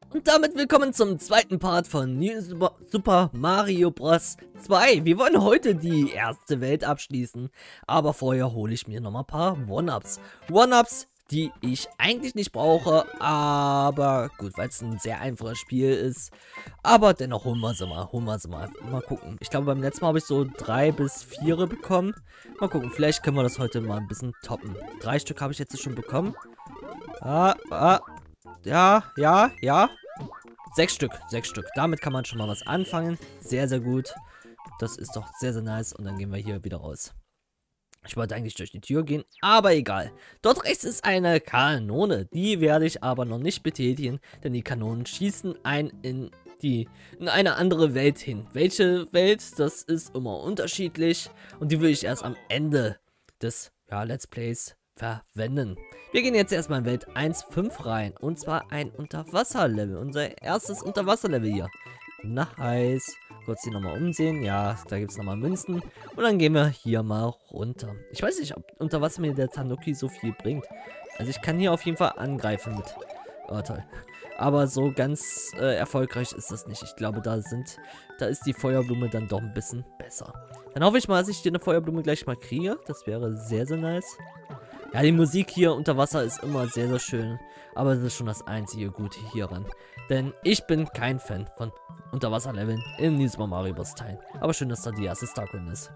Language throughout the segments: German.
Und damit willkommen zum zweiten Part von New Super Mario Bros. 2. Wir wollen heute die erste Welt abschließen, aber vorher hole ich mir noch mal ein paar One-Ups. One-Ups, die ich eigentlich nicht brauche, aber gut, weil es ein sehr einfaches Spiel ist. Aber dennoch holen wir sie mal, Mal gucken. Ich glaube, beim letzten Mal habe ich so 3 bis 4 bekommen. Mal gucken, vielleicht können wir das heute mal ein bisschen toppen. 3 Stück habe ich jetzt schon bekommen. Ja. 6 Stück. Damit kann man schon mal was anfangen. Sehr, sehr gut. Das ist doch sehr, sehr nice. Und dann gehen wir hier wieder raus. Ich wollte eigentlich durch die Tür gehen, aber egal. Dort rechts ist eine Kanone. Die werde ich aber noch nicht betätigen, denn die Kanonen schießen in eine andere Welt hin. Welche Welt? Das ist immer unterschiedlich. Und die will ich erst am Ende des Let's Plays verwenden. Wir gehen jetzt erstmal in Welt 1.5 rein. Und zwar ein Unterwasserlevel. Unser erstes Unterwasserlevel hier. Nice. Kurz hier nochmal umsehen. Ja, da gibt es nochmal Münzen. Und dann gehen wir hier mal runter. Ich weiß nicht, ob unter Wasser mir der Tanuki so viel bringt. Also ich kann hier auf jeden Fall angreifen mit. Oh, toll. Aber so ganz erfolgreich ist das nicht. Ich glaube, da ist die Feuerblume dann doch ein bisschen besser. Dann hoffe ich mal, dass ich hier eine Feuerblume gleich mal kriege. Das wäre sehr, sehr nice. Ja, die Musik hier unter Wasser ist immer sehr, sehr schön. Aber das ist schon das einzige Gute hieran. Denn ich bin kein Fan von Unterwasserleveln in New Super Mario Bros. Teilen. Aber schön, dass da die erste Starcoin ist.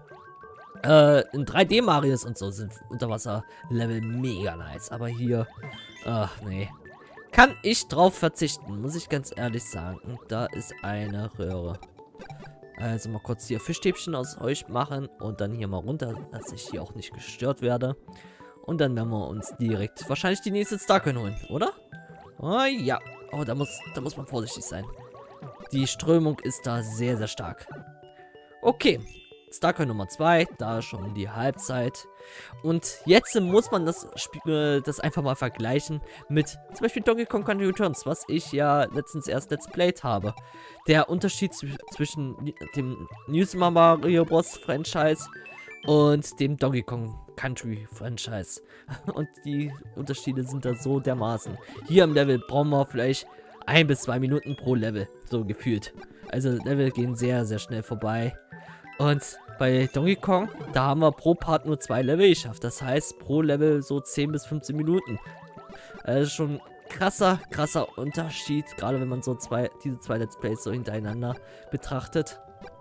In 3D-Marios und so sind Unterwasserlevel mega nice. Aber hier, ach nee. Kann ich drauf verzichten, muss ich ganz ehrlich sagen. Und da ist eine Röhre. Also mal kurz hier Fischstäbchen aus euch machen. Und dann hier mal runter, dass ich hier auch nicht gestört werde. Und dann werden wir uns direkt wahrscheinlich die nächste Starcoin holen, oder? Oh ja. Oh, da muss man vorsichtig sein. Die Strömung ist da sehr, sehr stark. Okay. Starcoin Nummer 2. Da schon die Halbzeit. Und jetzt muss man das einfach mal vergleichen mit zum Beispiel Donkey Kong Country Returns, was ich ja letztens erst Let's Played habe. Der Unterschied zwischen dem New Super Mario Bros. Franchise und dem Donkey Kong Country Franchise. Und die Unterschiede sind da so dermaßen. Hier im Level brauchen wir vielleicht 1 bis 2 Minuten pro Level, so gefühlt. Also Level gehen sehr, sehr schnell vorbei. Und bei Donkey Kong, da haben wir pro Part nur 2 Level geschafft. Das heißt, pro Level so 10 bis 15 Minuten. Also schon krasser Unterschied. Gerade wenn man so diese zwei Let's Plays so hintereinander betrachtet.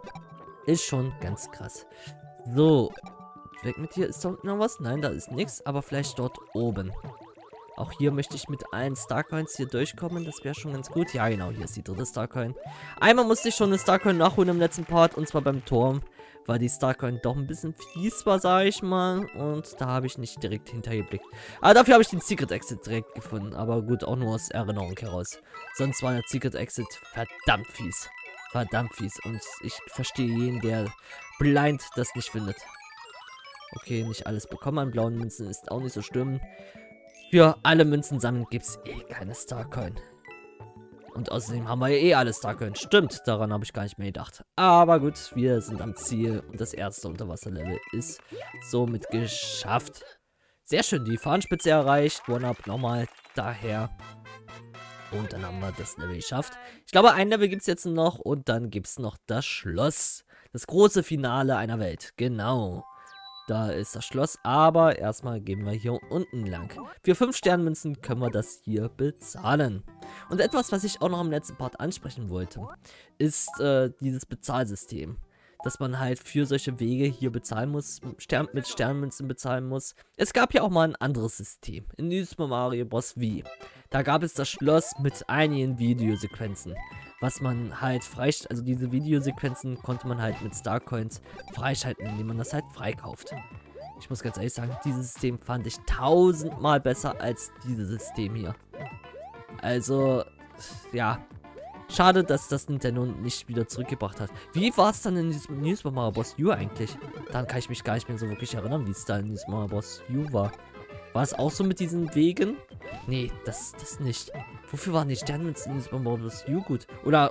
Ist schon ganz krass. So. Weg mit hier. Ist da unten noch was? Nein, da ist nichts. Aber vielleicht dort oben. Auch hier möchte ich mit allen Starcoins hier durchkommen. Das wäre schon ganz gut. Ja, genau. Hier ist die dritte Starcoin. Einmal musste ich schon eine Starcoin nachholen im letzten Part. Und zwar beim Turm. Weil die Starcoin doch ein bisschen fies war, sage ich mal. Und da habe ich nicht direkt hintergeblickt. Aber dafür habe ich den Secret Exit direkt gefunden. Aber gut, auch nur aus Erinnerung heraus. Sonst war der Secret Exit verdammt fies. Verdammt fies. Und ich verstehe jeden, der blind das nicht findet. Okay, nicht alles bekommen an blauen Münzen. Ist auch nicht so schlimm. Für alle Münzen sammeln gibt es eh keine Starcoin. Und außerdem haben wir ja eh alle Starcoin. Stimmt, daran habe ich gar nicht mehr gedacht. Aber gut, wir sind am Ziel. Und das erste Unterwasserlevel ist somit geschafft. Sehr schön, die Fahnenspitze erreicht. One-Up nochmal daher. Und dann haben wir das Level geschafft. Ich glaube, ein Level gibt es jetzt noch. Und dann gibt es noch das Schloss. Das große Finale einer Welt. Genau. Da ist das Schloss, aber erstmal gehen wir hier unten lang. Für 5 Sternmünzen können wir das hier bezahlen. Und etwas, was ich auch noch im letzten Part ansprechen wollte, ist dieses Bezahlsystem. Dass man halt für solche Wege hier bezahlen muss, mit Sternmünzen bezahlen muss. Es gab ja auch mal ein anderes System in New Super Mario Bros. Wii. Da gab es das Schloss mit einigen Videosequenzen. Was man halt also diese Videosequenzen konnte man halt mit Starcoins freischalten, indem man das halt freikauft. Ich muss ganz ehrlich sagen, dieses System fand ich 1000-mal besser als dieses System hier. Also, ja. Schade, dass das Nintendo nicht wieder zurückgebracht hat. Wie war es dann in diesem New Super Mario Bros. U eigentlich? Daran kann ich mich gar nicht mehr so wirklich erinnern, wie es da in New Super Mario Bros. U war. War es auch so mit diesen Wegen? Nee, das nicht. Wofür waren die Sternmünzen in Super Mario Bros. U gut? Oder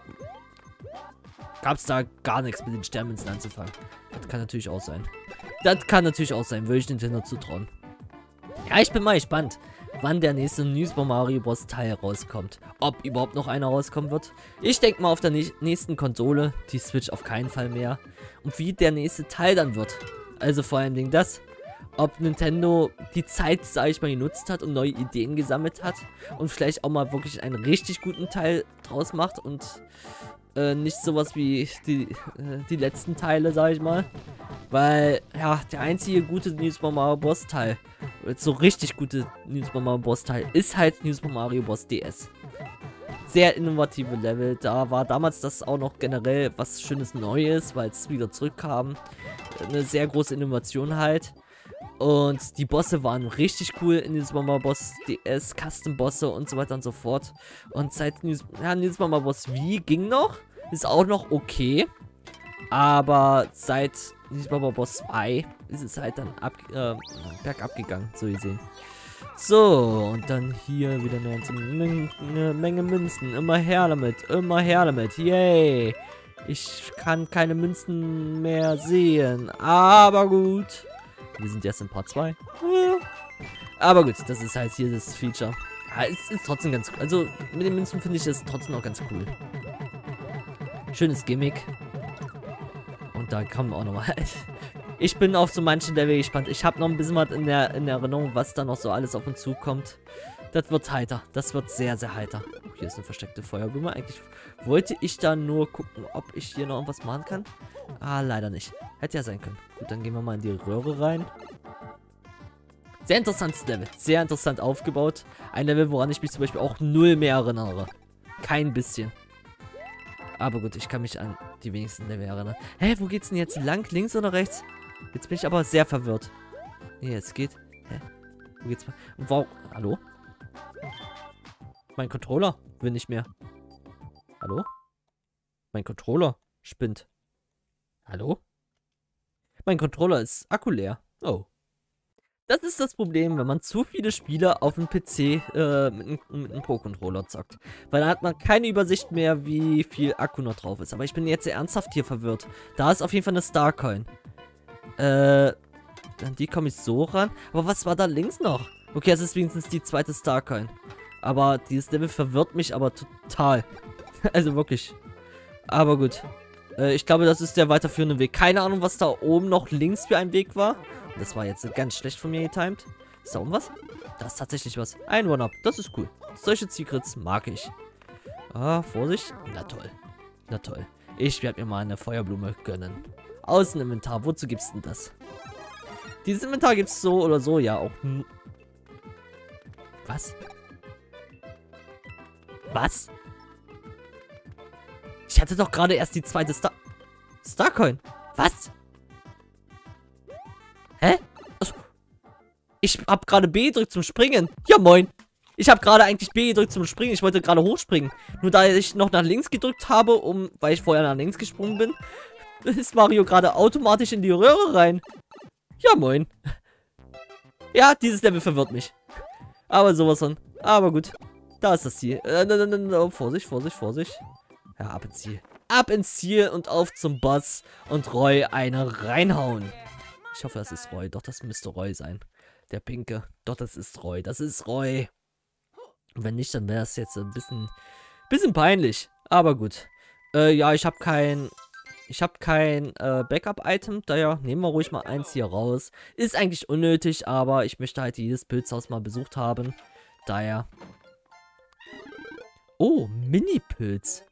gab es da gar nichts mit den Sternmünzen anzufangen? Das kann natürlich auch sein. Würde ich Nintendo zutrauen. Ja, ich bin mal gespannt. wann der nächste New Super Mario Bros. Teil rauskommt. Ob überhaupt noch einer rauskommen wird. Ich denke mal auf der nächsten Konsole, die Switch auf keinen Fall mehr. Und wie der nächste Teil dann wird. Also vor allem Ding das, ob Nintendo die Zeit, sage ich mal, genutzt hat und neue Ideen gesammelt hat. Und vielleicht auch mal wirklich einen richtig guten Teil draus macht und nicht sowas wie die letzten Teile, sage ich mal. Weil, ja, der einzige gute New Super Mario Bros. Teil, so richtig gute New Super Mario Bros. Teil, ist halt New Super Mario Bros. DS. Sehr innovative Level, da war damals das auch noch generell was Schönes Neues, weil es wieder zurückkam. Eine sehr große Innovation halt. Und die Bosse waren richtig cool in New Super Mario Bros. DS, Custom-Bosse und so weiter und so fort. Und seit New Super Mario Bros. Wii ging noch, ist auch noch okay. Aber seit New Super Mario Bros. 2 ist es halt dann bergab gegangen, so gesehen. So, und dann hier wieder eine Menge Münzen. Immer her damit, yay. Ich kann keine Münzen mehr sehen, aber gut. Wir sind jetzt in Part 2. Aber gut, das ist halt hier das Feature. Ja, es ist trotzdem ganz cool. Also, mit den Münzen finde ich es trotzdem auch ganz cool. Schönes Gimmick. Und da kommen auch nochmal. Ich bin auf so manchen Level gespannt. Ich habe noch ein bisschen was in der Erinnerung, was da noch so alles auf uns zukommt. Das wird heiter. Das wird sehr, sehr heiter. Oh, hier ist eine versteckte Feuerblume. Eigentlich wollte ich da nur gucken, ob ich hier noch irgendwas machen kann. Ah, leider nicht. Hätte ja sein können. Gut, dann gehen wir mal in die Röhre rein. Sehr interessantes Level. Sehr interessant aufgebaut. Ein Level, woran ich mich zum Beispiel auch null mehr erinnere. Kein bisschen. Aber gut, ich kann mich an die wenigsten Level erinnern. Hä, wo geht's denn jetzt lang? Links oder rechts? Jetzt bin ich aber sehr verwirrt. Nee, jetzt geht. Hä? Wo geht's? Wow. Hallo? Mein Controller will nicht mehr. Hallo? Mein Controller spinnt. Hallo? Mein Controller ist Akku leer. Oh. Das ist das Problem, wenn man zu viele Spiele auf dem PC mit einem Pro-Controller zockt. Weil dann hat man keine Übersicht mehr, wie viel Akku noch drauf ist. Aber ich bin jetzt ernsthaft hier verwirrt. Da ist auf jeden Fall eine Starcoin. An die komme ich so ran. Aber was war da links noch? Okay, es ist wenigstens die zweite Starcoin. Aber dieses Level verwirrt mich aber total. Also wirklich. Aber gut. Ich glaube, das ist der weiterführende Weg. Keine Ahnung, was da oben noch links für ein Weg war. Das war jetzt ganz schlecht von mir getimed. Ist da oben was? Da ist tatsächlich was. Ein One-Up. Das ist cool. Solche Secrets mag ich. Ah, Vorsicht. Na toll. Na toll. Ich werde mir mal eine Feuerblume gönnen. Außeninventar. Wozu gibt's denn das? Dieses Inventar gibt's so oder so ja auch. Was? Was? Ich hatte doch gerade erst die zweite Starcoin. Was? Hä? Achso. Ich hab gerade B gedrückt zum Springen. Ja, moin. Ich habe gerade eigentlich B gedrückt zum Springen. Ich wollte gerade hochspringen. Nur da ich noch nach links gedrückt habe, weil ich vorher nach links gesprungen bin, ist Mario gerade automatisch in die Röhre rein. Ja, moin. Ja, dieses Level verwirrt mich. Aber sowas von. Aber gut. Da ist das Ziel. Vorsicht, Vorsicht, Vorsicht. Ja, ab ins Ziel. Ab ins Ziel und auf zum Boss und Roy eine reinhauen. Ich hoffe, das ist Roy. Doch, das müsste Roy sein. Der Pinke. Doch, das ist Roy. Das ist Roy. Und wenn nicht, dann wäre es jetzt ein bisschen peinlich. Aber gut. Ja, ich habe kein Backup-Item. Daher nehmen wir ruhig mal eins hier raus. Ist eigentlich unnötig, aber ich möchte halt jedes Pilzhaus mal besucht haben. Daher. Oh, Mini-Pilz.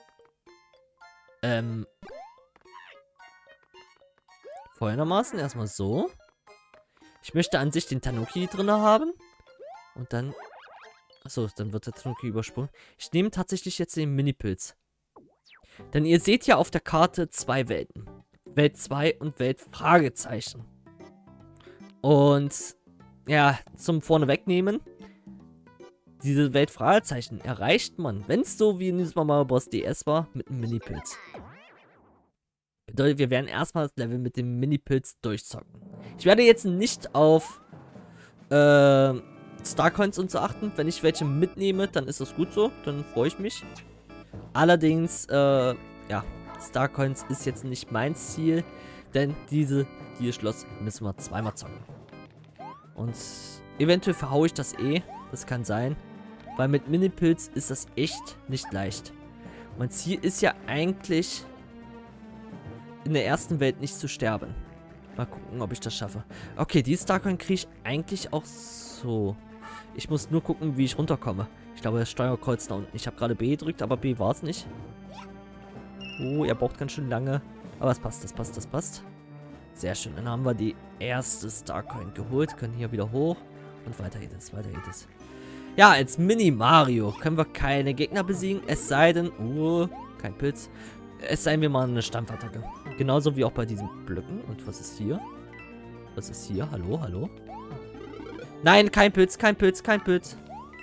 Folgendermaßen erstmal so. Ich möchte an sich den Tanuki drin haben. Und dann... Achso, dann wird der Tanuki übersprungen. Ich nehme tatsächlich jetzt den Mini-Pilz. Denn ihr seht ja auf der Karte zwei Welten. Welt 2 und Welt Fragezeichen. Und ja, zum Vornewegnehmen. Diese Welt Fragezeichen erreicht man, wenn es so wie in diesem Mario Bros. DS war, mit einem Mini-Pilz. Bedeutet, wir werden erstmal das Level mit dem Mini-Pilz durchzocken. Ich werde jetzt nicht auf Starcoins und so achten. Wenn ich welche mitnehme, dann ist das gut so. Dann freue ich mich. Allerdings, ja, Starcoins ist jetzt nicht mein Ziel. Denn dieses Schloss müssen wir zweimal zocken. Und eventuell verhaue ich das eh. Das kann sein. Weil mit Mini-Pilz ist das echt nicht leicht. Mein Ziel ist ja eigentlich, in der ersten Welt nicht zu sterben. Mal gucken, ob ich das schaffe. Okay, die Starcoin kriege ich eigentlich auch so. Ich muss nur gucken, wie ich runterkomme. Ich glaube, das Steuerkreuz da unten. Ich habe gerade B gedrückt, aber B war es nicht. Oh, er braucht ganz schön lange. Aber es passt, das passt, das passt. Sehr schön. Dann haben wir die erste Starcoin geholt. Können hier wieder hoch. Und weiter geht es, weiter geht es. Ja, als Mini-Mario können wir keine Gegner besiegen. Es sei denn, kein Pilz. Es sei denn, wir machen eine Stampfattacke. Genauso wie auch bei diesen Blöcken. Und was ist hier? Was ist hier? Hallo, hallo? Nein, kein Pilz, kein Pilz, kein Pilz.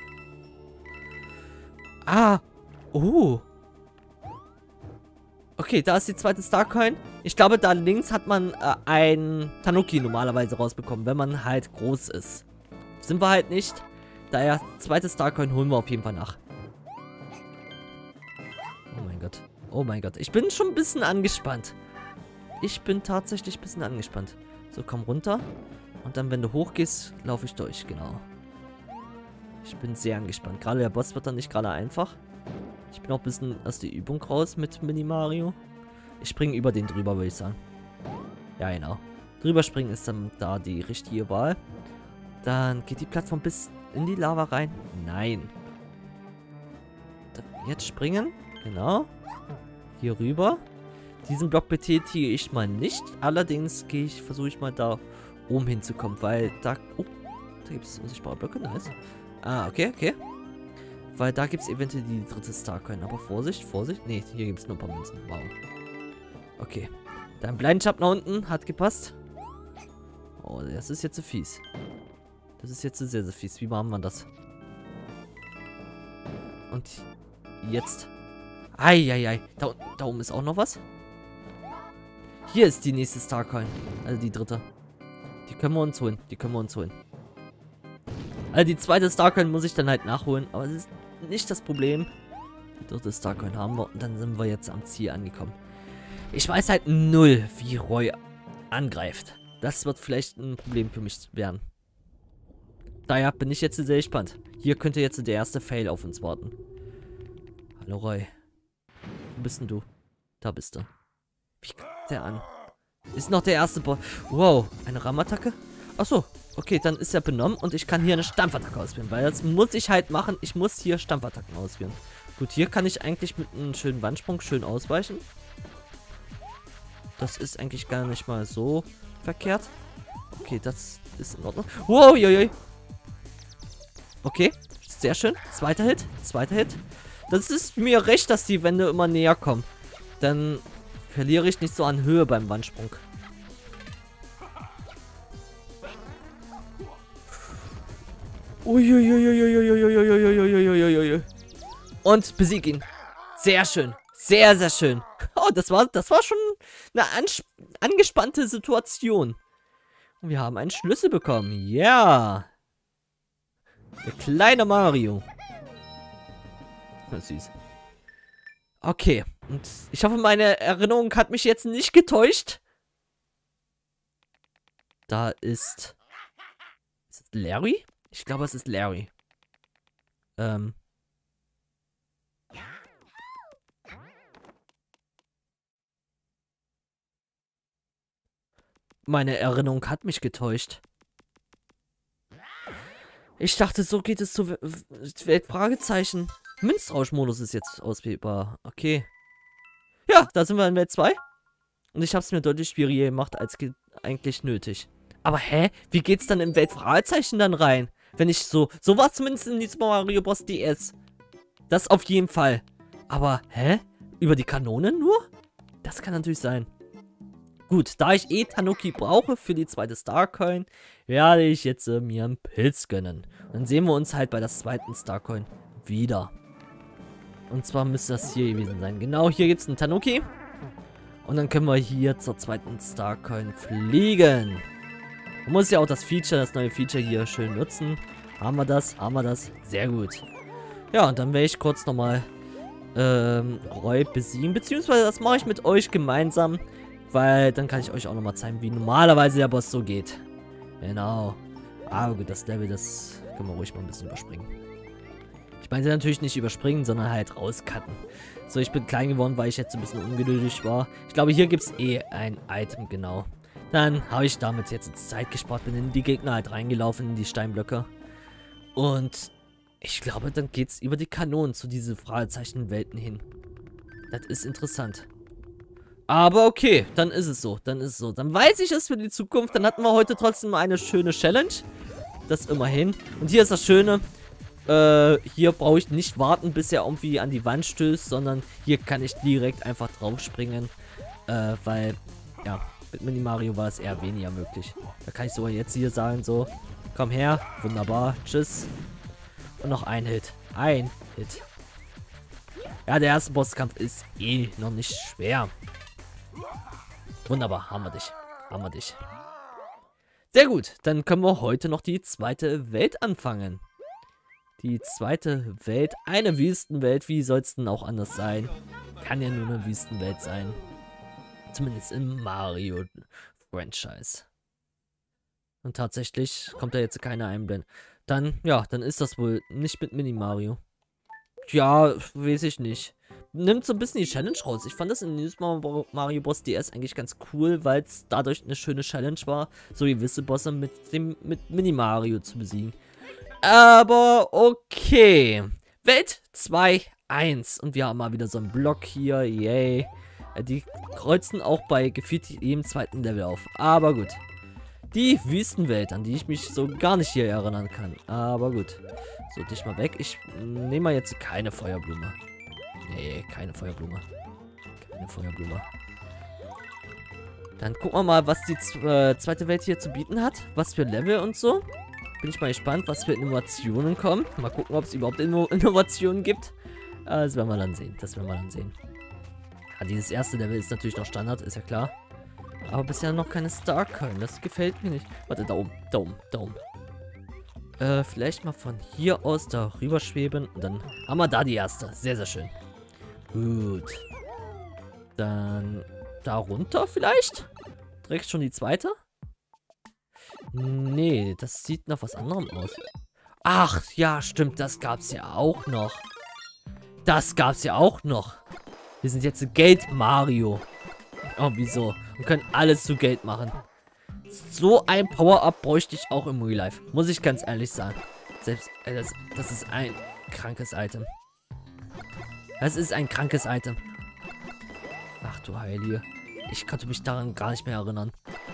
Ah. Oh. Okay, da ist die zweite Starcoin. Ich glaube, da links hat man ein Tanuki normalerweise rausbekommen, wenn man halt groß ist. Sind wir halt nicht. Daher, zweite Starcoin holen wir auf jeden Fall nach. Oh mein Gott. Oh mein Gott. Ich bin schon ein bisschen angespannt. Ich bin tatsächlich ein bisschen angespannt. So, komm runter. Und dann, wenn du hochgehst, laufe ich durch. Genau. Ich bin sehr angespannt. Gerade der Boss wird dann nicht gerade einfach. Ich bin auch ein bisschen aus der Übung raus mit Mini-Mario. Ich springe über den drüber, würde ich sagen. Ja, genau. Drüber springen ist dann da die richtige Wahl. Dann geht die Plattform bis in die Lava rein. Nein. Jetzt springen. Genau. Hier rüber. Diesen Block betätige ich mal nicht. Allerdings versuche ich mal da oben hinzukommen, weil da... Oh, da gibt es unsichtbare Blöcke. Nice. Ah, okay, okay. Weil da gibt es eventuell die dritte Starcoin. Aber Vorsicht, Vorsicht. Ne, hier gibt es nur ein paar Münzen. Wow. Okay. Dein Blindstab nach unten hat gepasst. Oh, das ist jetzt so fies. Das ist jetzt sehr, sehr fies. Wie machen wir das? Und jetzt. Eieiei. Da oben ist auch noch was. Hier ist die nächste Starcoin. Also die dritte. Die können wir uns holen. Die können wir uns holen. Also die zweite Starcoin muss ich dann halt nachholen. Aber das ist nicht das Problem. Die dritte Starcoin haben wir. Und dann sind wir jetzt am Ziel angekommen. Ich weiß halt null, wie Roy angreift. Das wird vielleicht ein Problem für mich werden. Daher bin ich jetzt sehr gespannt. Hier könnte jetzt der erste Fail auf uns warten. Hallo Roy. Wo bist denn du? Da bist du. Wie kommt der an? Ist noch der erste Boss. Wow, eine Rammattacke? Achso, okay, dann ist er benommen und ich kann hier eine Stampfattacke ausführen. Weil das muss ich halt machen. Ich muss hier Stampfattacken ausführen. Gut, hier kann ich eigentlich mit einem schönen Wandsprung schön ausweichen. Das ist eigentlich gar nicht mal so verkehrt. Okay, das ist in Ordnung. Wow, joi. Okay, sehr schön. Zweiter Hit, zweiter Hit. Das ist mir recht, dass die Wände immer näher kommen. Dann verliere ich nicht so an Höhe beim Wandsprung. Uiuiuiuiuiuiuiuiuiuiuiuiuiuiui. Und besieg ihn. Sehr schön. Sehr, sehr schön. Oh, das war schon eine angespannte Situation. Und wir haben einen Schlüssel bekommen. Ja. Der kleine Mario. Das ist süß. Okay. Und ich hoffe, meine Erinnerung hat mich jetzt nicht getäuscht. Da ist... Ist es Larry? Ich glaube, es ist Larry. Meine Erinnerung hat mich getäuscht. Ich dachte, so geht es zu Weltfragezeichen. Münzrauschmodus ist jetzt auswählbar. Okay. Ja, da sind wir in Welt 2. Und ich habe es mir deutlich schwieriger gemacht, als eigentlich nötig. Aber hä? Wie geht's dann im Weltfragezeichen dann rein? Wenn ich so war es zumindest in diesem Mario Bros. DS. Das auf jeden Fall. Aber, hä? Über die Kanone nur? Das kann natürlich sein. Gut, da ich Tanuki brauche für die zweite Starcoin, werde ich jetzt mir einen Pilz gönnen. Und dann sehen wir uns halt bei der zweiten Starcoin wieder. Und zwar müsste das hier gewesen sein. Genau, hier gibt es einen Tanuki. Und dann können wir hier zur zweiten Starcoin fliegen. Man muss ja auch das neue Feature hier schön nutzen. Haben wir das? Haben wir das? Sehr gut. Ja, und dann werde ich kurz nochmal Roy besiegen. Beziehungsweise das mache ich mit euch gemeinsam. Weil dann kann ich euch auch nochmal zeigen, wie normalerweise der Boss so geht. Genau. Aber gut, das Level, das Können wir ruhig mal ein bisschen überspringen. Ich meine natürlich nicht überspringen, sondern halt rauscutten. So, ich bin klein geworden, weil ich jetzt ein bisschen ungeduldig war. Ich glaube, hier gibt es eh ein Item, genau. Dann habe ich damit jetzt Zeit gespart, bin in die Gegner halt reingelaufen, in die Steinblöcke. Und ich glaube, dann geht es über die Kanonen zu diesen Fragezeichenwelten hin. Das ist interessant. Aber okay, dann ist es so, dann ist es so. Dann weiß ich es für die Zukunft. Dann hatten wir heute trotzdem eine schöne Challenge. Das immerhin. Und hier ist das Schöne. Hier brauche ich nicht warten, bis er irgendwie an die Wand stößt, sondern hier kann ich direkt einfach drauf springen. Weil, ja, mit Mini Mario war es eher weniger möglich. Da kann ich sogar jetzt hier sagen, so, komm her, wunderbar, tschüss. Und noch ein Hit. Ein Hit. Ja, der erste Bosskampf ist eh noch nicht schwer. Wunderbar, haben wir dich. Haben wir dich. Sehr gut, dann können wir heute noch die zweite Welt anfangen. Die zweite Welt, eine Wüstenwelt, wie soll es denn auch anders sein? Kann ja nur eine Wüstenwelt sein. Zumindest im Mario-Franchise. Und tatsächlich kommt da jetzt keine Einblendung. Dann, ja, dann ist das wohl nicht mit Mini Mario. Ja, weiß ich nicht. Nimmt so ein bisschen die Challenge raus. Ich fand das in New Super Mario Bros. DS eigentlich ganz cool, weil es dadurch eine schöne Challenge war, so gewisse Bosse mit Mini Mario zu besiegen. Aber okay. Welt 2.1. Und wir haben mal wieder so einen Block hier. Yay. Die kreuzen auch bei gefühlt jedem zweiten Level auf. Aber gut. Die Wüstenwelt, an die ich mich so gar nicht hier erinnern kann. Aber gut. So, dich mal weg. Ich nehme mal jetzt keine Feuerblume. Nee, keine Feuerblume. Keine Feuerblume. Dann gucken wir mal, was die zweite Welt hier zu bieten hat. Was für Level und so. Bin ich mal gespannt, was für Innovationen kommen. Mal gucken, ob es überhaupt Innovationen gibt. Das werden wir dann sehen. Das werden wir dann sehen. Ja, dieses erste Level ist natürlich noch Standard, ist ja klar. Aber bisher noch keine Starcoin. Das gefällt mir nicht. Warte, da oben, da oben, da oben. Vielleicht mal von hier aus da rüber schweben. Und dann haben wir da die erste. Sehr, sehr schön. Gut. Dann da runter vielleicht? Direkt schon die zweite? Nee, das sieht nach was anderem aus. Ach, ja, stimmt. Das gab's ja auch noch. Das gab's ja auch noch. Wir sind jetzt Geld Mario. Oh, wieso? Wir können alles zu Geld machen. So ein Power-Up bräuchte ich auch im Real Life. Muss ich ganz ehrlich sagen. Selbst, das ist ein krankes Item. Das ist ein krankes Item. Ach du Heilige. Ich konnte mich daran gar nicht mehr erinnern.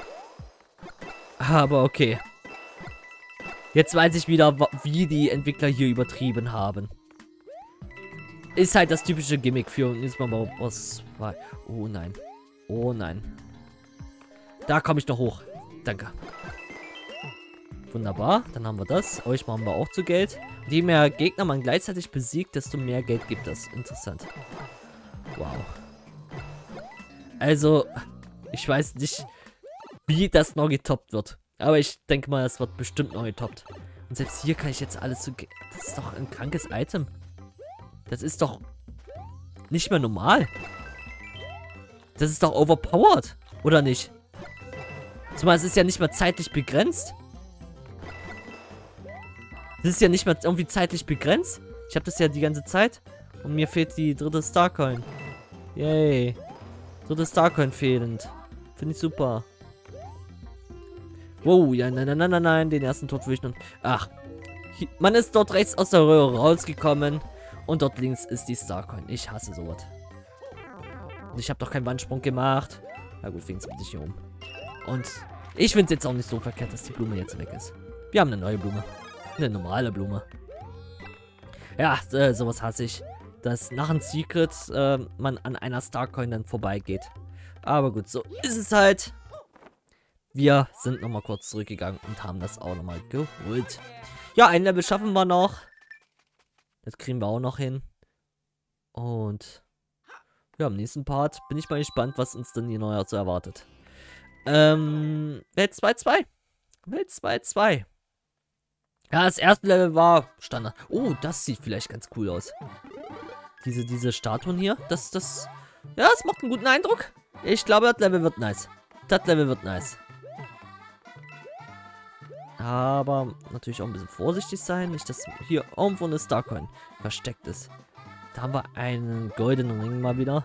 Aber okay. Jetzt weiß ich wieder, wie die Entwickler hier übertrieben haben. Ist halt das typische Gimmick für was war. Oh nein. Oh nein. Da komme ich noch hoch. Danke. Wunderbar. Dann haben wir das. Euch machen wir auch zu Geld. Je mehr Gegner man gleichzeitig besiegt, desto mehr Geld gibt das. Interessant. Wow. Also, ich weiß nicht, wie das noch getoppt wird. Aber ich denke mal, es wird bestimmt noch getoppt. Und selbst hier kann ich jetzt alles zu Geld. Das ist doch ein krankes Item. Das ist doch nicht mehr normal. Das ist doch overpowered. Oder nicht? Zumal es ist ja nicht mehr zeitlich begrenzt. Das ist ja nicht mehr irgendwie zeitlich begrenzt. Ich habe das ja die ganze Zeit. Und mir fehlt die dritte Starcoin. Yay. Dritte Starcoin fehlend. Finde ich super. Wow, ja, nein, nein, nein, nein, nein. Den ersten Tod will ich noch. Ach. Hier, man ist dort rechts aus der Röhre rausgekommen. Und dort links ist die Starcoin. Ich hasse sowas. Und ich habe doch keinen Wandsprung gemacht. Na gut, wenigstens bin ich hier oben. Und ich finde es jetzt auch nicht so verkehrt, dass die Blume jetzt weg ist. Wir haben eine neue Blume. Eine normale Blume. Ja, sowas hasse ich. Dass nach einem Secret man an einer Starcoin dann vorbeigeht. Aber gut, so ist es halt. Wir sind nochmal kurz zurückgegangen und haben das auch nochmal geholt. Ja, ein Level schaffen wir noch. Das kriegen wir auch noch hin. Und ja, im nächsten Part bin ich mal gespannt, was uns denn hier neu so erwartet. Welt 2.2. Welt 2.2. Ja, das erste Level war Standard. Oh, das sieht vielleicht ganz cool aus. Diese Statuen hier. Ja, das macht einen guten Eindruck. Ich glaube, das Level wird nice. Das Level wird nice. Aber natürlich auch ein bisschen vorsichtig sein. Nicht, dass hier irgendwo eine Starcoin versteckt ist. Da haben wir einen goldenen Ring mal wieder.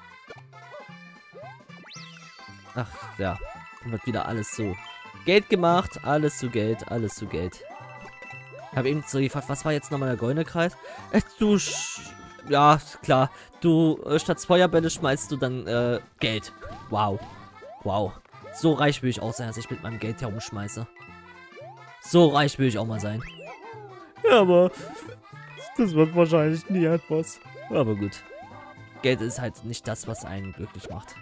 Ach ja, dann wird wieder alles so Geld gemacht. Alles zu Geld, alles zu Geld. Ich habe eben so gefragt, was war jetzt nochmal der goldene Kreis? Ja, klar. Du, statt Feuerbälle schmeißt du dann, Geld. Wow. Wow. So reich will ich auch sein, dass ich mit meinem Geld herumschmeiße. So reich will ich auch mal sein. Ja, aber das wird wahrscheinlich nie etwas. Aber gut. Geld ist halt nicht das, was einen glücklich macht.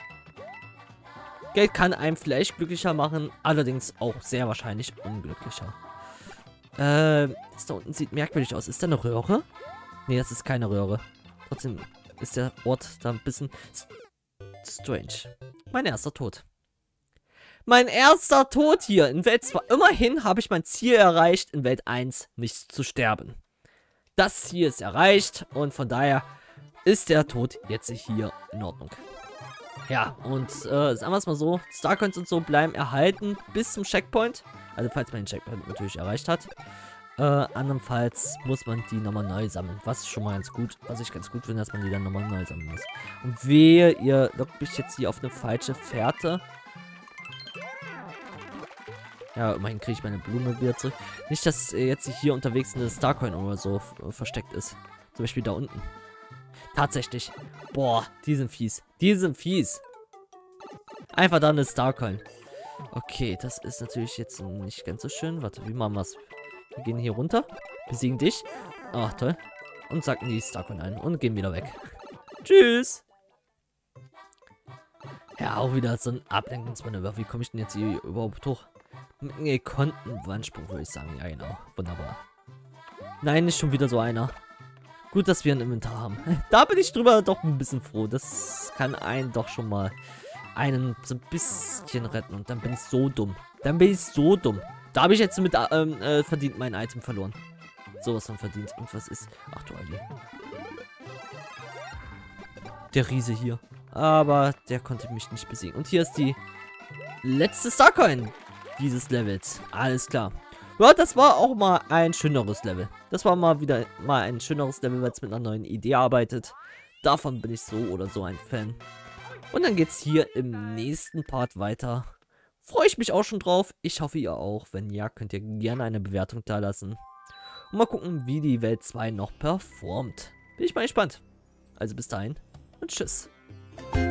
Geld kann einem vielleicht glücklicher machen, allerdings auch sehr wahrscheinlich unglücklicher. Das da unten sieht merkwürdig aus. Ist da eine Röhre? Nee, das ist keine Röhre. Trotzdem ist der Ort da ein bisschen strange. Mein erster Tod. Mein erster Tod hier in Welt 2. Immerhin habe ich mein Ziel erreicht, in Welt 1 nicht zu sterben. Das Ziel ist erreicht und von daher ist der Tod jetzt hier in Ordnung. Ja, und sagen wir es mal so, Starcoins und so bleiben erhalten bis zum Checkpoint. Also falls man den Checkpoint natürlich erreicht hat. Andernfalls muss man die nochmal neu sammeln. Was schon mal ganz gut, was ich ganz gut finde, dass man die dann nochmal neu sammeln muss. Und wehe, ihr lockt mich jetzt hier auf eine falsche Fährte. Ja, immerhin kriege ich meine Blume wieder zurück. Nicht, dass jetzt hier unterwegs eine Starcoin oder so versteckt ist. Zum Beispiel da unten. Tatsächlich. Boah, die sind fies. Die sind fies. Einfach da eine Starcoin. Okay, das ist natürlich jetzt nicht ganz so schön. Warte, wie machen wir es? Wir gehen hier runter. Besiegen dich. Ach, toll. Und sacken die Starcoin ein. Und gehen wieder weg. Tschüss. Ja, auch wieder so ein Ablenkungsmanöver. Wie komme ich denn jetzt hier überhaupt hoch? Mit einem gekonnten Wandsprung, würde ich sagen. Ja, genau. Wunderbar. Nein, nicht schon wieder so einer. Gut, dass wir ein Inventar haben. Da bin ich drüber doch ein bisschen froh. Das kann einen doch schon mal einen so ein bisschen retten. Und dann bin ich so dumm. Dann bin ich so dumm. Da habe ich jetzt mit verdient mein Item verloren. Sowas von verdient. Und was ist... Ach du Alter. Der Riese hier. Aber der konnte mich nicht besiegen. Und hier ist die letzte Starcoin dieses Levels. Alles klar. Ja, das war auch mal ein schöneres Level. Das war mal wieder ein schöneres Level, weil es mit einer neuen Idee arbeitet. Davon bin ich so oder so ein Fan. Und dann geht's hier im nächsten Part weiter. Freue ich mich auch schon drauf. Ich hoffe, ihr auch. Wenn ja, könnt ihr gerne eine Bewertung da lassen. Und mal gucken, wie die Welt 2 noch performt. Bin ich mal gespannt. Also bis dahin und tschüss.